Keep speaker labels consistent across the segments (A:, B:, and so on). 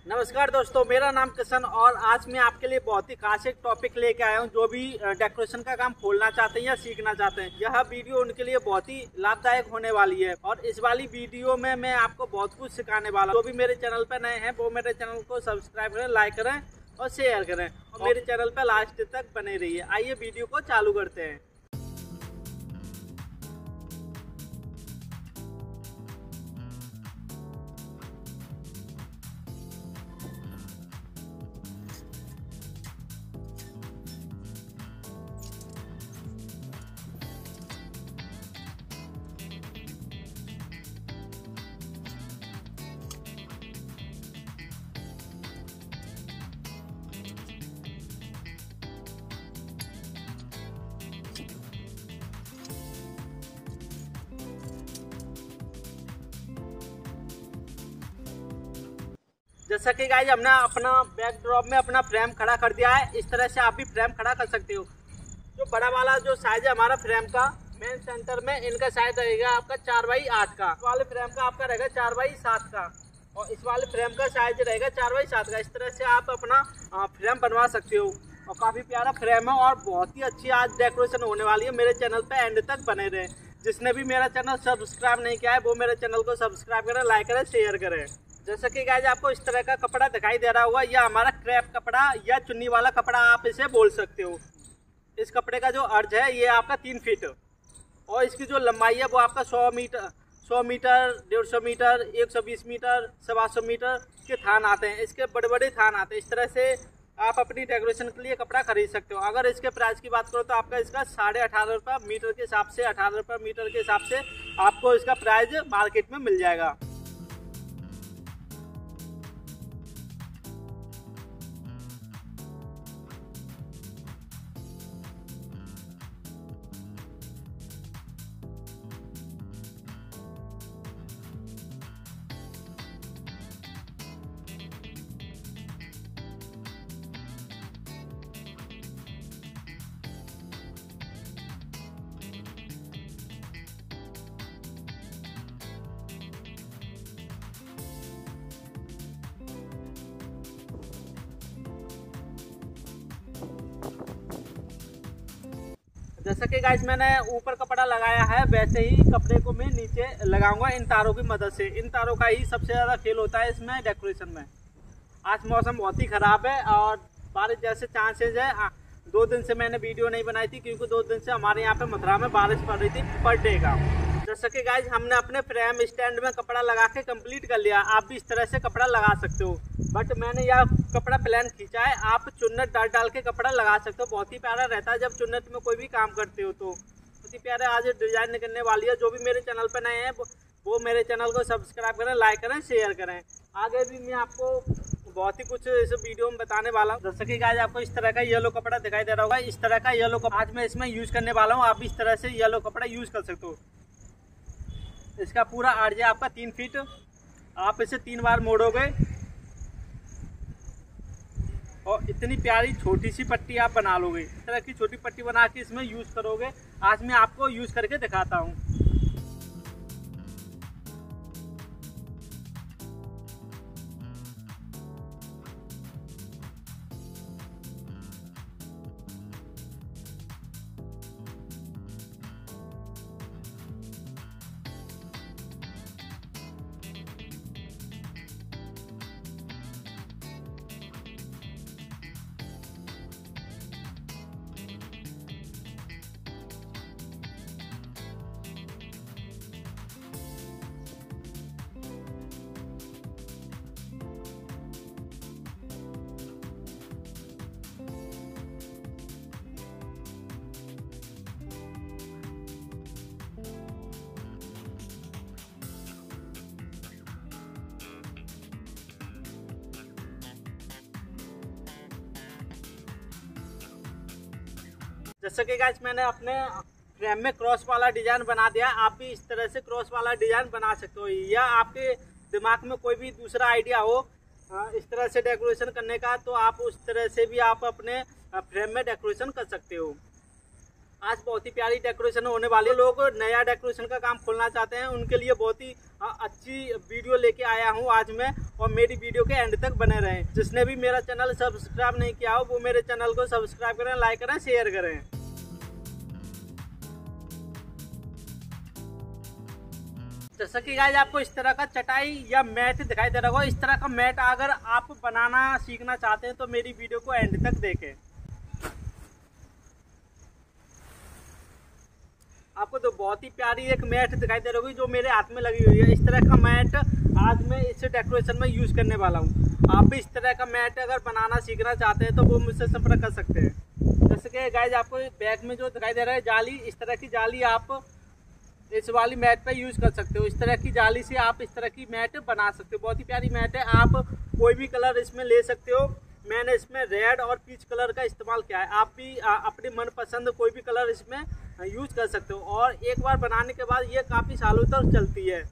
A: नमस्कार दोस्तों, मेरा नाम किशन और आज मैं आपके लिए बहुत ही खास एक टॉपिक लेके आया हूं। जो भी डेकोरेशन का काम खोलना चाहते हैं या सीखना चाहते हैं, यह वीडियो उनके लिए बहुत ही लाभदायक होने वाली है। और इस वाली वीडियो में मैं आपको बहुत कुछ सिखाने वाला हूं। जो भी मेरे चैनल पर नए हैं वो मेरे चैनल को सब्सक्राइब करें, लाइक करें और शेयर करें और मेरे चैनल पर लास्ट तक बने रहिए। आइए वीडियो को चालू करते हैं। जैसा कि गाइस हमने अपना बैकड्रॉप में अपना फ्रेम खड़ा कर दिया है, इस तरह से आप भी फ्रेम खड़ा कर सकते हो। जो बड़ा वाला जो साइज है हमारा फ्रेम का, मेन सेंटर में इनका साइज रहेगा आपका 4x8 का। इस वाले फ्रेम का आपका रहेगा 4x7 का और इस वाले फ्रेम का साइज रहेगा 4x7 का। इस तरह से आप अपना फ्रेम बनवा सकते हो और काफ़ी प्यारा फ्रेम है और बहुत ही अच्छी आज डेकोरेशन होने वाली है। मेरे चैनल पर एंड तक बने रहे। जिसने भी मेरा चैनल सब्सक्राइब नहीं किया है वो मेरे चैनल को सब्सक्राइब करें, लाइक करें, शेयर करें। जैसा कि गाइस आपको इस तरह का कपड़ा दिखाई दे रहा होगा, यह हमारा क्रैप कपड़ा या चुन्नी वाला कपड़ा आप इसे बोल सकते हो। इस कपड़े का जो अर्ज है ये आपका 3 फीट और इसकी जो लंबाई है वो आपका 100 मीटर, 150 मीटर, 120 मीटर, 125 मीटर के थान आते हैं। इसके बड़े बड़े थान आते हैं। इस तरह से आप अपनी डेकोरेशन के लिए कपड़ा खरीद सकते हो। अगर इसके प्राइस की बात करो तो आपका इसका 18.5 रुपये मीटर के हिसाब से, 18 रुपये मीटर के हिसाब से आपको इसका प्राइस मार्केट में मिल जाएगा। जैसा कि गाइस मैंने ऊपर कपड़ा लगाया है वैसे ही कपड़े को मैं नीचे लगाऊंगा इन तारों की मदद से। इन तारों का ही सबसे ज़्यादा खेल होता है इसमें डेकोरेशन में। आज मौसम बहुत ही ख़राब है और बारिश जैसे चांसेस है। 2 दिन से मैंने वीडियो नहीं बनाई थी क्योंकि 2 दिन से हमारे यहाँ पे मथुरा में बारिश पड़ रही थी पर डे का। जैसा कि गाइस हमने अपने फ्रेम स्टैंड में कपड़ा लगा के कंप्लीट कर लिया। आप भी इस तरह से कपड़ा लगा सकते हो, बट मैंने यह कपड़ा प्लान खींचा है। आप चुन्नट डाल के कपड़ा लगा सकते हो। बहुत ही प्यारा रहता है जब चुन्नट में कोई भी काम करते हो तो बहुत ही प्यारा आज डिजाइन निकलने वाली है। जो भी मेरे चैनल पर नए हैं वो मेरे चैनल को सब्सक्राइब करें, लाइक करें, शेयर करें। आगे भी मैं आपको बहुत ही कुछ इस वीडियो में बताने वाला हूँ। जैसे कि गाइस आपको इस तरह का येलो कपड़ा दिखाई दे रहा होगा, इस तरह का येलो कपड़ा आज मैं इसमें यूज करने वाला हूँ। आप भी इस तरह से येलो कपड़ा यूज कर सकते हो। इसका पूरा अर्ज है आपका 3 फीट। आप इसे 3 बार मोड़ोगे और इतनी प्यारी छोटी सी पट्टी आप बना लोगे। इस तरह की छोटी पट्टी बना के इसमें यूज करोगे। आज मैं आपको यूज करके दिखाता हूँ। जैसे कि गाइस मैंने अपने फ्रेम में क्रॉस वाला डिजाइन बना दिया। आप भी इस तरह से क्रॉस वाला डिजाइन बना सकते हो या आपके दिमाग में कोई भी दूसरा आइडिया हो इस तरह से डेकोरेशन करने का तो आप उस तरह से भी आप अपने फ्रेम में डेकोरेशन कर सकते हो। आज बहुत ही प्यारी डेकोरेशन होने वाली है। लोग नया डेकोरेशन का काम खोलना चाहते हैं, उनके लिए बहुत ही अच्छी वीडियो लेके आया हूँ आज मैं। और मेरी वीडियो के एंड तक बने रहें। जिसने भी मेरा चैनल सब्सक्राइब नहीं किया हो वो मेरे चैनल को सब्सक्राइब करें, लाइक करें, शेयर करें। जैसा कि गाइस आपको इस तरह का चटाई या मैट दिखाई दे रहा होगा। इस तरह का मैट अगर आप बनाना सीखना चाहते हैं तो मेरी वीडियो को एंड तक देखें। आपको तो बहुत ही प्यारी एक मैट दिखाई दे रही होगी जो मेरे हाथ में लगी हुई है। इस तरह का मैट आज मैं इस डेकोरेशन में यूज करने वाला हूँ। आप भी इस तरह का मैट अगर बनाना सीखना चाहते हैं तो वो मुझसे संपर्क कर सकते हैं। जैसे कि गाइस आपको बैक में जो दिखाई दे रहा है जाली, इस तरह की जाली आप इस वाली मैट पे यूज कर सकते हो। इस तरह की जाली से आप इस तरह की मैट बना सकते हो। बहुत ही प्यारी मैट है। आप कोई भी कलर इसमें ले सकते हो। मैंने इसमें रेड और पीच कलर का इस्तेमाल किया है। आप भी अपने मनपसंद कोई भी कलर इसमें यूज कर सकते हो। और एक बार बनाने के बाद ये काफ़ी सालों तक चलती है।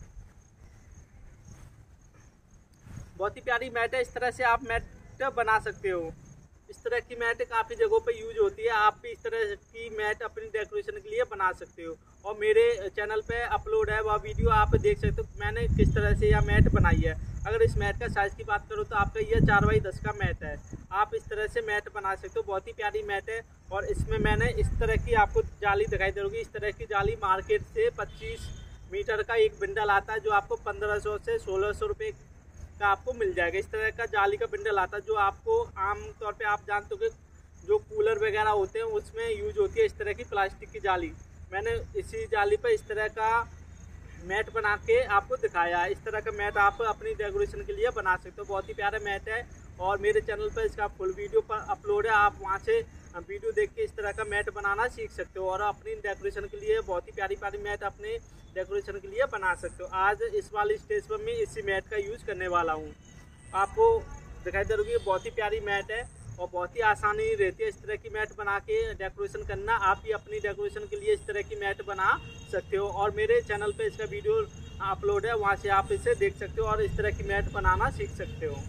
A: बहुत ही प्यारी मैट है। इस तरह से आप मैट बना सकते हो। इस तरह की मैट काफ़ी जगहों पे यूज होती है। आप भी इस तरह की मैट अपनी डेकोरेशन के लिए बना सकते हो। और मेरे चैनल पे अपलोड है वह वीडियो, आप देख सकते हो मैंने किस तरह से यह मैट बनाई है। अगर इस मैट का साइज़ की बात करूँ तो आपका यह 4x10 का मैट है। आप इस तरह से मैट बना सकते हो। बहुत ही प्यारी मैट है। और इसमें मैंने इस तरह की आपको जाली दिखाई दे रही। इस तरह की जाली मार्केट से 25 मीटर का एक बंडल आता है जो आपको 1500 से 1600 रुपये का आपको मिल जाएगा। इस तरह का जाली का बंडल आता है जो आपको आमतौर पे आप जानते हो कि जो कूलर वगैरह होते हैं उसमें यूज होती है इस तरह की प्लास्टिक की जाली। मैंने इसी जाली पर इस तरह का मैट बना के आपको दिखाया है। इस तरह का मैट आप अपनी डेकोरेशन के लिए बना सकते हो। बहुत ही प्यारा मैट है। और मेरे चैनल पर इसका फुल वीडियो पर अपलोड है। आप वहाँ से वीडियो देख के इस तरह का मैट बनाना सीख सकते हो। और अपनी डेकोरेशन के लिए बहुत ही प्यारी प्यारी मैट अपने डेकोरेशन के लिए बना सकते हो। आज इस वाली स्टेज पर मैं इसी मैट का यूज़ करने वाला हूँ। आपको दिखाई दे रही है बहुत ही प्यारी मैट है। और बहुत ही आसानी रहती है इस तरह की मैट बना के डेकोरेशन करना। आप भी अपनी डेकोरेशन के लिए इस तरह की मैट बना सकते हो। और मेरे चैनल पे इसका वीडियो अपलोड है, वहाँ से आप इसे देख सकते हो और इस तरह की मैट बनाना सीख सकते हो।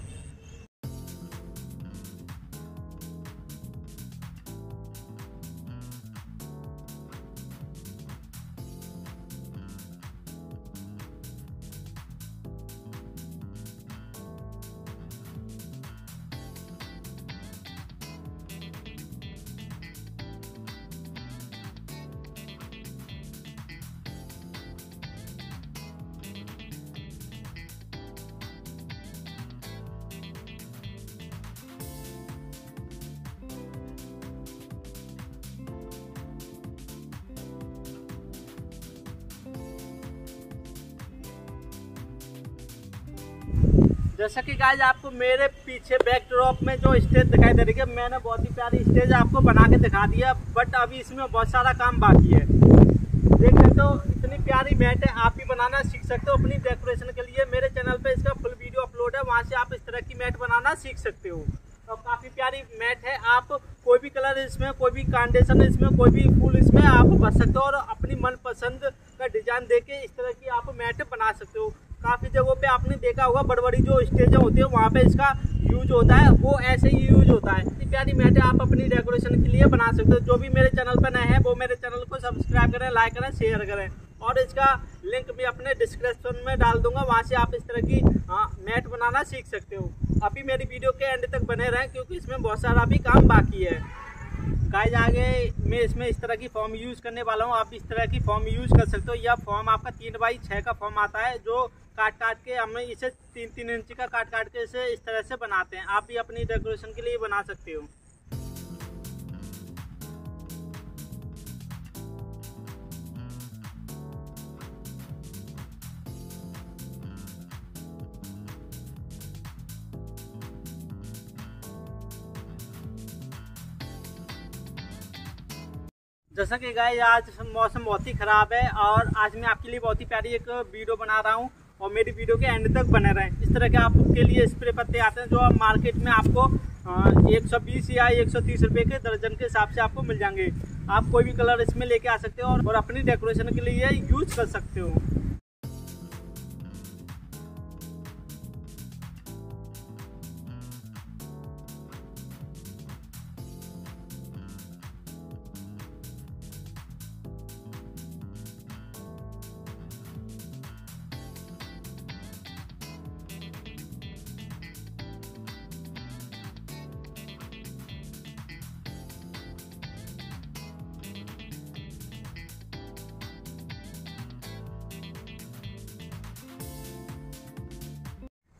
A: जैसा कि गाइस आपको मेरे पीछे बैकड्रॉप में जो स्टेज दिखाई दे रही है, मैंने बहुत ही प्यारी स्टेज आपको बना के दिखा दिया। बट अभी इसमें बहुत सारा काम बाकी है। देख सकते हो इतनी प्यारी मैट है। आप भी बनाना सीख सकते हो अपनी डेकोरेशन के लिए। मेरे चैनल पे इसका फुल वीडियो अपलोड है, वहाँ से आप इस तरह की मैट बनाना सीख सकते हो। और काफ़ी प्यारी मैट है। आप कोई भी कलर इसमें, कोई भी कार्नेशन इसमें, कोई भी फूल इसमें आप भर सकते हो। और अपनी मनपसंद का डिजाइन देके इस तरह की आप मैट बना सकते हो। काफ़ी जगहों पे आपने देखा होगा बड़ी बड़ी जो स्टेजें होती है वहाँ पे इसका यूज होता है, वो ऐसे ही यूज होता है। इतनी प्यारी मैट आप अपनी डेकोरेशन के लिए बना सकते हो। जो भी मेरे चैनल पर नए हैं वो मेरे चैनल को सब्सक्राइब करें, लाइक करें, शेयर करें। और इसका लिंक भी अपने डिस्क्रिप्शन में डाल दूंगा, वहाँ से आप इस तरह की मैट बनाना सीख सकते हो। अभी मेरी वीडियो के एंड तक बने रहें क्योंकि इसमें बहुत सारा भी काम बाकी है। गाइस आगे मैं इसमें इस तरह की फॉर्म यूज़ करने वाला हूँ। आप इस तरह की फॉर्म यूज़ कर सकते हो। यह फॉर्म आपका 3x6 का फॉर्म आता है जो काट के हमें इसे 3-3 इंच का काट के इसे इस तरह से बनाते हैं। आप भी अपनी डेकोरेशन के लिए बना सकते हो। जैसा कि गाइस आज मौसम बहुत ही ख़राब है और आज मैं आपके लिए बहुत ही प्यारी एक वीडियो बना रहा हूँ। और मेरी वीडियो के एंड तक बने रहें। इस तरह के आपके लिए स्प्रे पत्ते आते हैं जो आप मार्केट में आपको 120 या 130 रुपये के दर्जन के हिसाब से आपको मिल जाएंगे। आप कोई भी कलर इसमें लेके आ सकते हो और अपनी डेकोरेशन के लिए यूज कर सकते हो।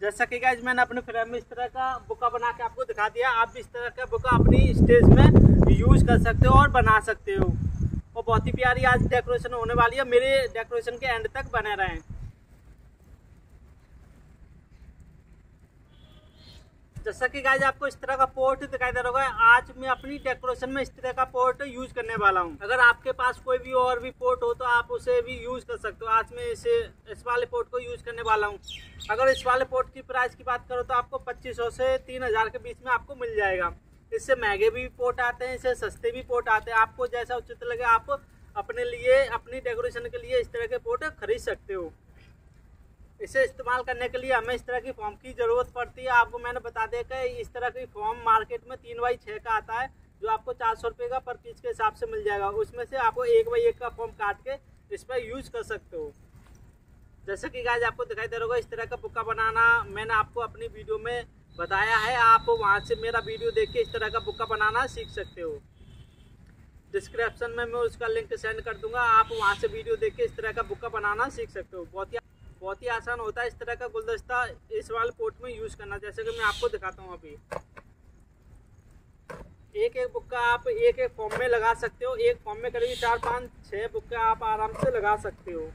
A: जैसा कि गाइस मैंने अपने फ्रेम में इस तरह का बुका बना के आपको दिखा दिया। आप भी इस तरह का बुका अपनी स्टेज में यूज कर सकते हो और बना सकते हो। और बहुत ही प्यारी आज डेकोरेशन होने वाली है। मेरे डेकोरेशन के एंड तक बने रहें। जैसा कि गाइस आपको इस तरह का पोर्ट दिखाई दे रहा होगा, आज मैं अपनी डेकोरेशन में इस तरह का पोर्ट यूज करने वाला हूं। अगर आपके पास कोई भी और भी पोर्ट हो तो आप उसे भी यूज कर सकते हो। आज मैं इस वाले पोर्ट को यूज करने वाला हूं। अगर इस वाले पोर्ट की प्राइस की बात करो तो आपको 2500 से 3000 के बीच में आपको मिल जाएगा। इससे महंगे भी पोर्ट आते हैं, इससे सस्ते भी पोर्ट आते हैं। आपको जैसा उचित लगे आप अपने लिए, अपनी डेकोरेशन के लिए इस तरह के पोर्ट खरीद सकते हो। इसे इस्तेमाल करने के लिए हमें इस तरह की फॉर्म की ज़रूरत पड़ती है। आपको मैंने बता दिया कि इस तरह की फॉर्म मार्केट में 3x6 का आता है, जो आपको 400 रुपये का पर पीस के हिसाब से मिल जाएगा। उसमें से आपको 1x1 का फॉर्म काट के इस पर यूज़ कर सकते हो। जैसे कि गाइस आपको दिखाई दे रहा होगा, इस तरह का बुक्का बनाना मैंने आपको अपनी वीडियो में बताया है। आप वहाँ से मेरा वीडियो देख के इस तरह का बुक्का बनाना सीख सकते हो। डिस्क्रिप्शन में मैं उसका लिंक सेंड कर दूँगा, आप वहाँ से वीडियो देख के इस तरह का बुक्का बनाना सीख सकते हो। बहुत ही आसान होता है इस तरह का गुलदस्ता इस वाले पोर्ट में यूज़ करना। जैसे कि मैं आपको दिखाता हूँ। अभी एक बुक्का आप एक फॉर्म में लगा सकते हो। एक फॉर्म में करीब 4, 5, 6 बुक्का आप आराम से लगा सकते हो।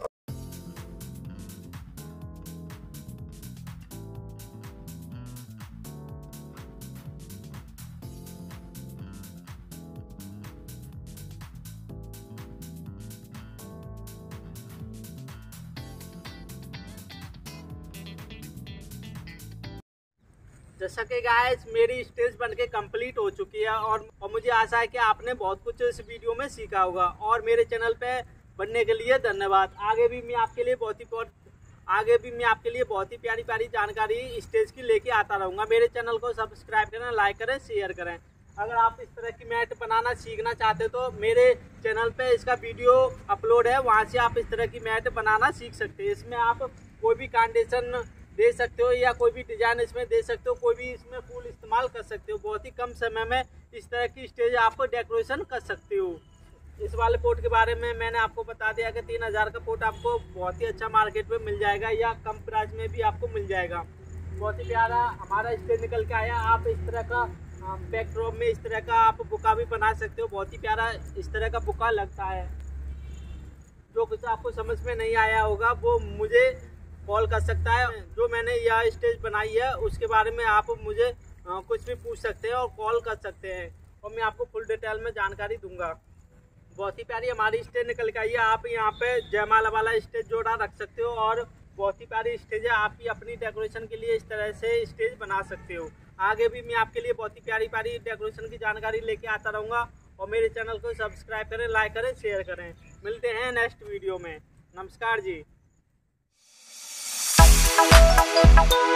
A: जैसा कि गाइस मेरी स्टेज बनके कंप्लीट हो चुकी है और मुझे आशा है कि आपने बहुत कुछ इस वीडियो में सीखा होगा। और मेरे चैनल पे बनने के लिए धन्यवाद। आगे भी मैं आपके लिए बहुत ही प्यारी प्यारी जानकारी स्टेज की लेके आता रहूँगा। मेरे चैनल को सब्सक्राइब करें, लाइक करें, शेयर करें। अगर आप इस तरह की मैट बनाना सीखना चाहते हो तो मेरे चैनल पे इसका वीडियो अपलोड है, वहाँ से आप इस तरह की मैट बनाना सीख सकते हैं। इसमें आप कोई भी कंडीशन दे सकते हो या कोई भी डिजाइन इसमें दे सकते हो, कोई भी इसमें फूल इस्तेमाल कर सकते हो। बहुत ही कम समय में इस तरह की स्टेज आपको डेकोरेशन कर सकते हो। इस वाले पोर्ट के बारे में मैंने आपको बता दिया कि 3000 का पोर्ट आपको बहुत ही अच्छा मार्केट में मिल जाएगा या कम प्राइस में भी आपको मिल जाएगा। बहुत ही प्यारा हमारा स्टेज निकल के आया। आप इस तरह का बैकड्रॉप में इस तरह का आप बुका भी बना सकते हो। बहुत ही प्यारा इस तरह का बुका लगता है। जो कुछ आपको समझ में नहीं आया होगा वो मुझे कॉल कर सकता है। जो मैंने यह स्टेज बनाई है उसके बारे में आप मुझे कुछ भी पूछ सकते हैं और कॉल कर सकते हैं और मैं आपको फुल डिटेल में जानकारी दूंगा। बहुत ही प्यारी हमारी स्टेज निकल के आई है। आप यहाँ पे जयमाला वाला स्टेज जोड़ा रख सकते हो और बहुत ही प्यारी स्टेज है। आप भी अपनी डेकोरेशन के लिए इस तरह से स्टेज बना सकते हो। आगे भी मैं आपके लिए बहुत ही प्यारी प्यारी डेकोरेशन की जानकारी लेके आता रहूँगा। और मेरे चैनल को सब्सक्राइब करें, लाइक करें, शेयर करें। मिलते हैं नेक्स्ट वीडियो में। नमस्कार जी।